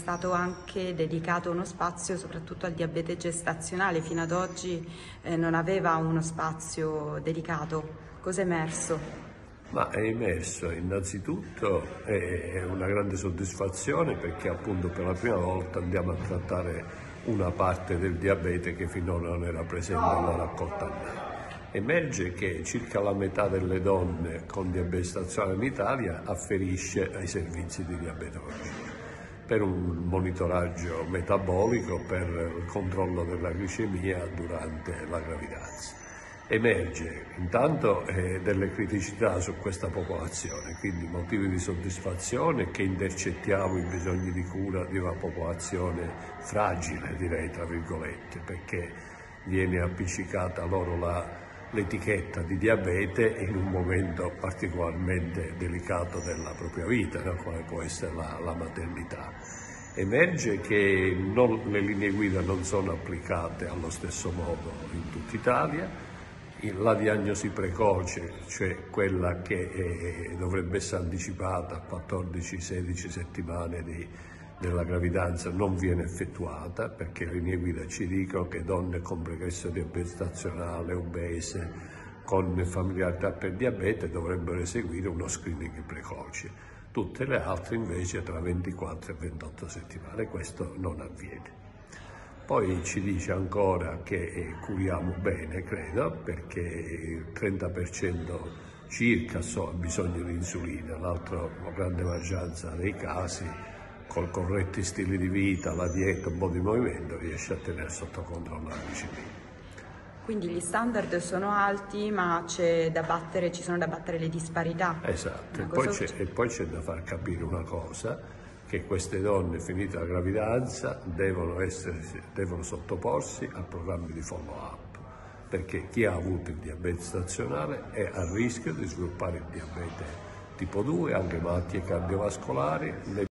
stato anche dedicato uno spazio soprattutto al diabete gestazionale, fino ad oggi non aveva uno spazio dedicato. Cosa è emerso? Ma è emerso innanzitutto una grande soddisfazione perché appunto per la prima volta andiamo a trattare una parte del diabete che finora non era presente nella raccolta annua. Emerge che circa la metà delle donne con diabete gestazionale in Italia afferisce ai servizi di diabetologia per un monitoraggio metabolico, per il controllo della glicemia durante la gravidanza. Emerge intanto delle criticità su questa popolazione, quindi motivi di soddisfazione che intercettiamo i bisogni di cura di una popolazione fragile, direi tra virgolette, perché viene appiccicata loro l'etichetta di diabete in un momento particolarmente delicato della propria vita, no? Come può essere la maternità. Emerge che le linee guida non sono applicate allo stesso modo in tutta Italia. La diagnosi precoce, cioè quella che dovrebbe essere anticipata a 14-16 settimane della gravidanza, non viene effettuata perché le linee guida ci dicono che donne con progresso diabete gestazionale, obese, con familiarità per diabete dovrebbero eseguire uno screening precoce. Tutte le altre invece tra 24 e 28 settimane, questo non avviene. Poi ci dice ancora che curiamo bene, credo, perché il 30% circa ha bisogno di insulina, la grande maggioranza dei casi, col corretti stili di vita, la dieta, un po' di movimento, riesce a tenere sotto controllo la glicemia. Quindi gli standard sono alti, ma ci sono da battere le disparità. Esatto, e poi c'è da far capire una cosa, che queste donne finita la gravidanza devono sottoporsi a programmi di follow-up, perché chi ha avuto il diabete stazionale è a rischio di sviluppare il diabete tipo 2, anche malattie cardiovascolari.